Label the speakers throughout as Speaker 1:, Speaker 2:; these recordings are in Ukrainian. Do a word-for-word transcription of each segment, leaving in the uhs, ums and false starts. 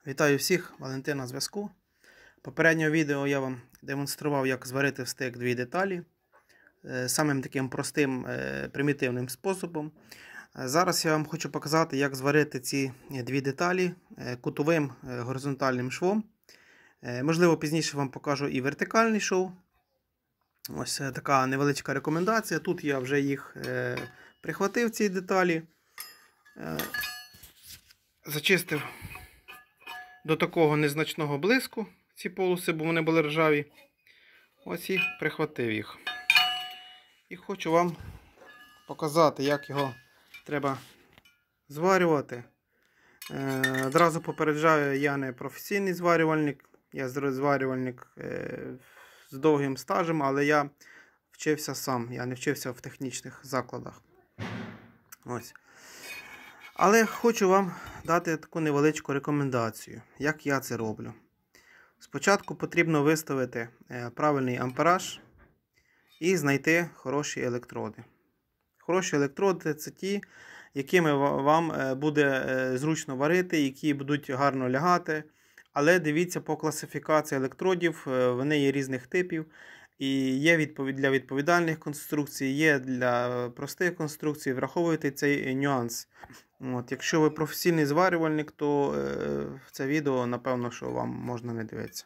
Speaker 1: Вітаю всіх, Валентин на зв'язку. Попереднього відео я вам демонстрував, як зварити в стейк дві деталі самим таким простим примітивним способом. Зараз я вам хочу показати, як зварити ці дві деталі кутовим горизонтальним швом. Можливо, пізніше вам покажу і вертикальний шов. Ось така невеличка рекомендація. Тут я вже їх прихватив, ці деталі. Зачистив до такого незначного блиску ці полоси, бо вони були ржаві. Ось і прихватив їх. І хочу вам показати, як його треба зварювати. Е, одразу попереджаю, я не професійний зварювальник, я зварювальник е, з довгим стажем, але я вчився сам, я не вчився в технічних закладах. Ось. Але хочу вам дати таку невеличку рекомендацію, як я це роблю. Спочатку потрібно виставити правильний ампераж і знайти хороші електроди. Хороші електроди – це ті, якими вам буде зручно варити, які будуть гарно лягати. Але дивіться по класифікації електродів, вони є різних типів. І є для відповідальних конструкцій, є для простих конструкцій. Враховуйте цей нюанс. От, якщо ви професійний зварювальник, то е, це відео, напевно, що вам можна не дивитися.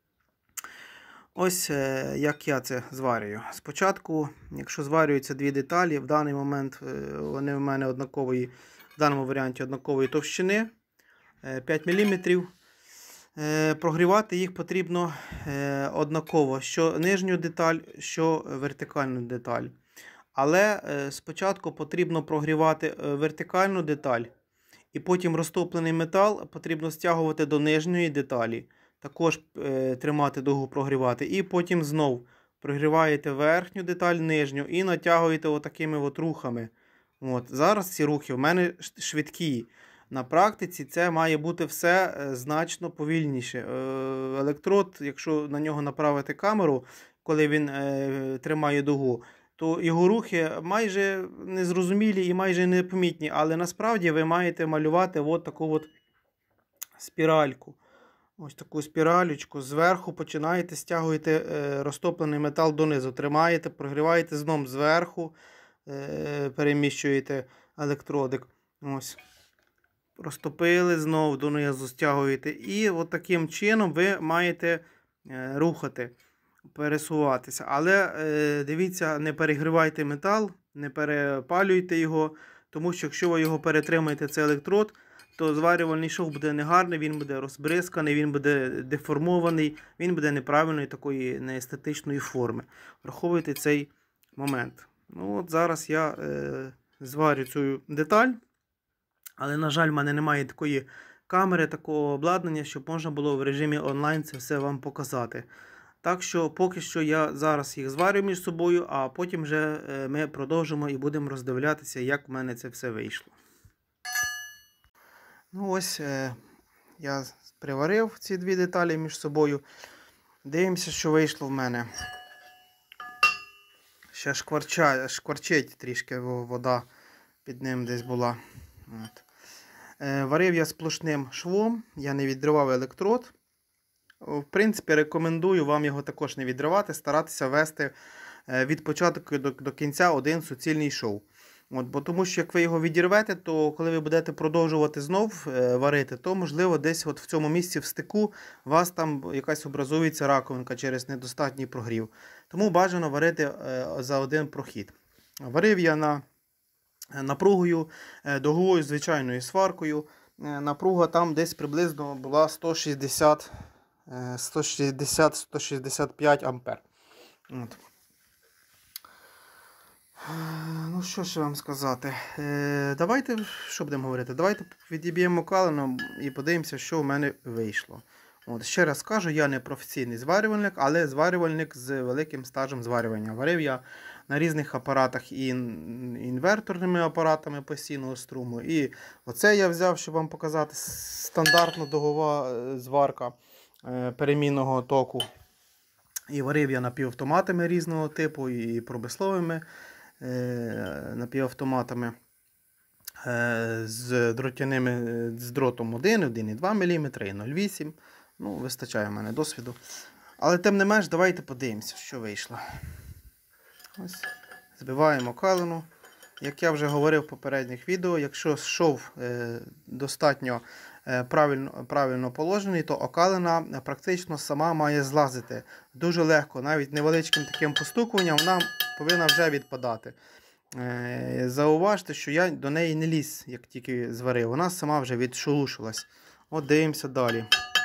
Speaker 1: Ось е, як я це зварюю. Спочатку, якщо зварюються дві деталі, в даний момент е, вони в мене однакової, в даному варіанті однакової товщини, е, п'ять міліметрів. Е, прогрівати їх потрібно е, однаково, що нижню деталь, що вертикальну деталь. Але е, спочатку потрібно прогрівати вертикальну деталь, і потім розтоплений метал потрібно стягувати до нижньої деталі, також е, тримати довго прогрівати, і потім знов прогріваєте верхню деталь, нижню і натягуєте отакими от рухами. От. Зараз ці рухи в мене швидкі. На практиці це має бути все значно повільніше. Електрод, якщо на нього направити камеру, коли він е, тримає дугу, то його рухи майже незрозумілі і майже непомітні. Але насправді ви маєте малювати от таку от спіральку. Ось таку спіралечку. Зверху починаєте, стягуєте е, розтоплений метал донизу. Тримаєте, прогріваєте знову зверху, е, переміщуєте електродик. Ось. Розтопили, знову донизу стягуєте. І от таким чином ви маєте е, рухати, пересуватися. Але е, дивіться, не перегрівайте метал, не перепалюйте його, тому що якщо ви його перетримаєте, цей електрод, то зварювальний шов буде негарний, він буде розбризканий, він буде деформований, він буде неправильної такої неестетичної форми. Враховуйте цей момент. Ну от зараз я е, зварю цю деталь. Але, на жаль, в мене немає такої камери, такого обладнання, щоб можна було в режимі онлайн це все вам показати. Так що, поки що я зараз їх зварю між собою, а потім вже ми продовжимо і будемо роздивлятися, як в мене це все вийшло. Ну ось, я приварив ці дві деталі між собою. Дивимося, що вийшло в мене. Ще шкварча, шкварчить трішки вода під ним десь була. От. Варив я сплошним швом, я не відривав електрод. В принципі, рекомендую вам його також не відривати, старатися вести від початку до, до кінця один суцільний шов. От, бо тому що як ви його відірвете, то коли ви будете продовжувати знов варити, то можливо десь от в цьому місці в стику у вас там якась образується раковинка через недостатній прогрів. Тому бажано варити за один прохід. Варив я на напругою дуговою звичайною сваркою. Напруга там десь приблизно була сто шістдесят - сто шістдесят п'ять ампер. От. Ну, що ще вам сказати? Давайте, що будемо говорити? Давайте відіб'ємо калину і подивимося, що в мене вийшло. От, ще раз кажу, я не професійний зварювальник, але зварювальник з великим стажем зварювання. Варив я на різних апаратах і інверторними апаратами постійного струму. І оце я взяв, щоб вам показати стандартна дугова зварка перемінного току. І варив я напівавтоматами різного типу, і промисловими напівавтоматами. з дротяними, з дротом один, один і два міліметри, і нуль цілих вісім. Ну, вистачає в мене досвіду. Але тим не менш, давайте подивимося, що вийшло. Ось, збиваємо калину. Як я вже говорив в попередніх відео, якщо шов е, достатньо е, правильно, правильно положений, то окалина практично сама має злазити. Дуже легко, навіть невеличким таким постукуванням вона повинна вже відпадати. Е, зауважте, що я до неї не ліз, як тільки зварив. Вона сама вже відшелушилась. От дивимося далі.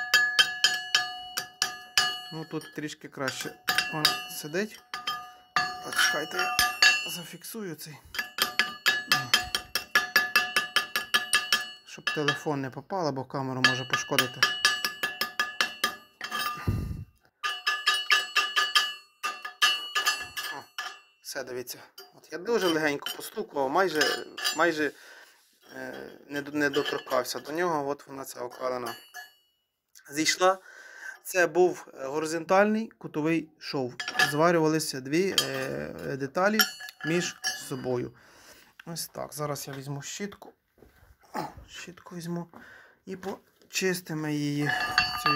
Speaker 1: Ну тут трішки краще вона сидить. От, чекайте, я зафіксую цей. Щоб телефон не попало, бо камеру може пошкодити. О, все, дивіться. От я дуже легенько постукував, майже, майже е, не, не доторкався до нього. От вона, ця окалина, зійшла. Це був горизонтальний кутовий шов. Зварювалися дві е, деталі між собою. Ось так. Зараз я візьму щітку. О, щітку візьму і почистимо її цією.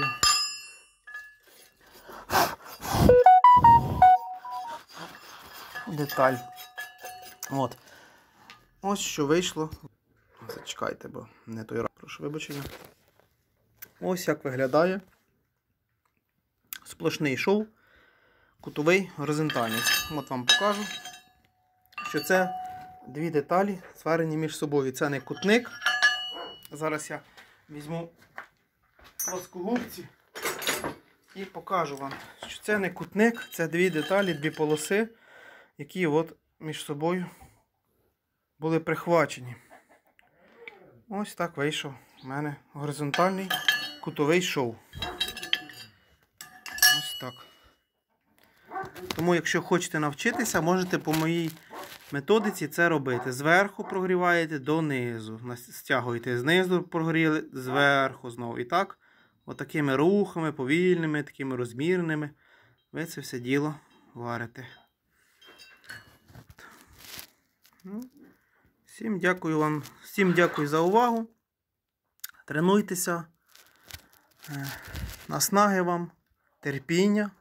Speaker 1: Деталь. От. Ось що вийшло. Зачекайте, бо не той раз, прошу вибачення. Ось як виглядає сплошний шов, кутовий, горизонтальний. От вам покажу, що це дві деталі зварені між собою. Це не кутник. Зараз я візьму плоскогубці і покажу вам, що це не кутник, це дві деталі, дві полоси, які от між собою були прихвачені. Ось так вийшов у мене горизонтальний кутовий шов. Ось так. Тому, якщо хочете навчитися, можете по моїй методиці це робити. Зверху прогріваєте донизу. Стягуєте знизу, прогріли, зверху знову. І так, отакими рухами, повільними, такими розмірними, ви це все діло варите. Ну, всім дякую вам, всім дякую за увагу. Тренуйтеся. Наснаги вам, терпіння.